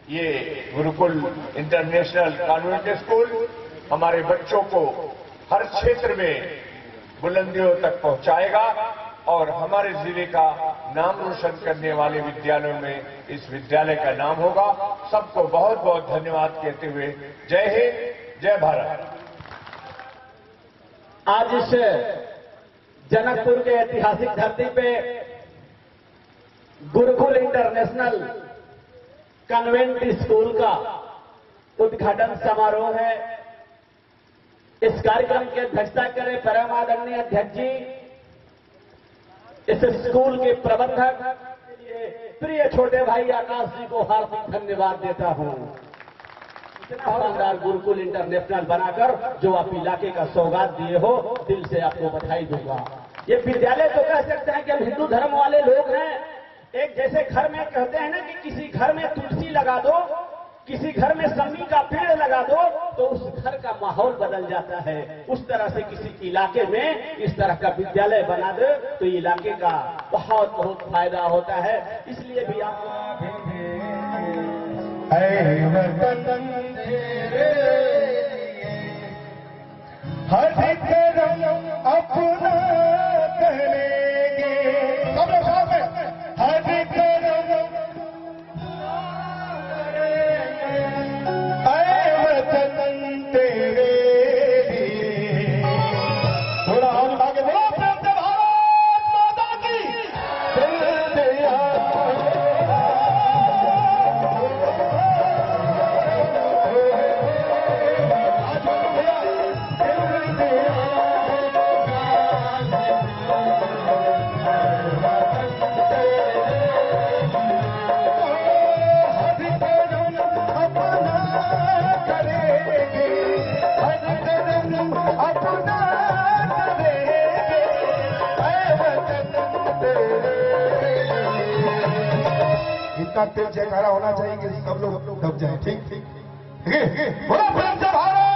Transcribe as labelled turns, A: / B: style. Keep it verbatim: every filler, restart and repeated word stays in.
A: ये Gurukul international convent school हमारे बच्चों को हर क्षेत्र में बुलंदियों तक पहुंचाएगा और हमारे जिले का नाम रोशन करने वाले विद्यालयों में इस विद्यालय का नाम होगा। सबको बहुत बहुत धन्यवाद कहते हुए जय हिंद, जय भारत।
B: आज इस जनकपुर के ऐतिहासिक धरती पे गुरुकुल इंटरनेशनल कॉन्वेंट स्कूल का उद्घाटन समारोह है। इस कार्यक्रम की अध्यक्षता करें परम आदरणीय अध्यक्ष जी, इस स्कूल के प्रबंधक के लिए प्रिय छोटे भाई आकाश जी को हार्दिक धन्यवाद देता हूं। इतना शानदार गुरुकुल इंटरनेशनल बनाकर जो आप इलाके का सौगात दिए हो, दिल से आपको बधाई दूंगा। ये विद्यालय तो कह सकते हैं कि हम हिंदू धर्म वाले लोग हैं। एक जैसे घर में कहते हैं ना कि किसी घर में तुलसी लगा दो, किसी घर में समी का पेड़ लगा दो तो उस घर का माहौल बदल जाता है। उस तरह से किसी इलाके में इस तरह का विद्यालय बना दे तो इलाके का बहुत बहुत फायदा होता है। इसलिए भी आप
C: हर करम अपना करेंगे, सब साथ में हर करम ऐ वतन तेरे लिए। थोड़ा हाथ आगे बोलो, प्रेम से भारत माता की दिल दिया। इतना तेज जयकारा होना चाहिए कि सब लोग दब जाए। ठीक ठीक बोलो प्रेम से भारत।